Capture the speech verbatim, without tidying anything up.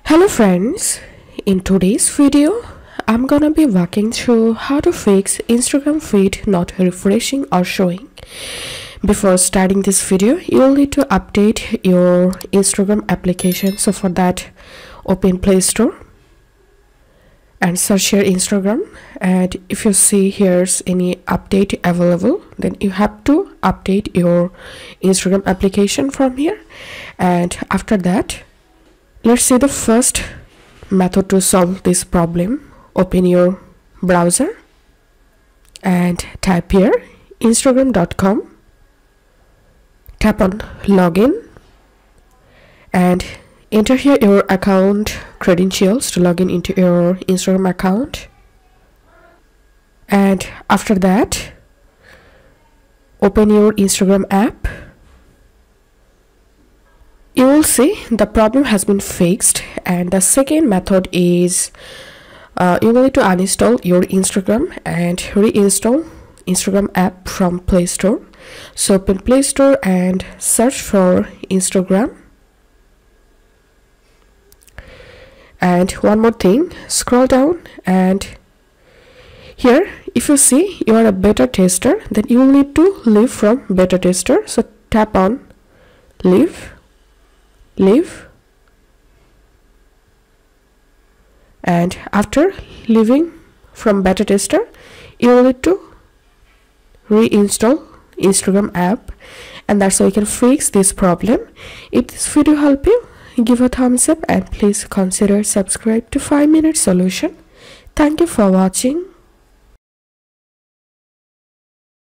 Hello friends, in today's video I'm gonna be walking through how to fix Instagram feed not refreshing or showing. Before starting this video, you'll need to update your Instagram application. So for that, open Play Store and search your Instagram, and if you see here's any update available, then you have to update your Instagram application from here. And after that, let's see the first method to solve this problem. Open your browser and type here instagram dot com. Tap on login and enter here your account credentials to log in into your Instagram account. And after that, open your Instagram app. You will see the problem has been fixed. And the second method is uh, you will need to uninstall your Instagram and reinstall Instagram app from Play Store. So open Play Store and search for Instagram. And one more thing, scroll down, and here if you see you are a beta tester, then you will need to leave from beta tester. So tap on leave leave and after leaving from beta tester, you will need to reinstall Instagram app, and that's how you can fix this problem. If this video helped you, give a thumbs up and please consider subscribe to five minute solution. Thank you for watching.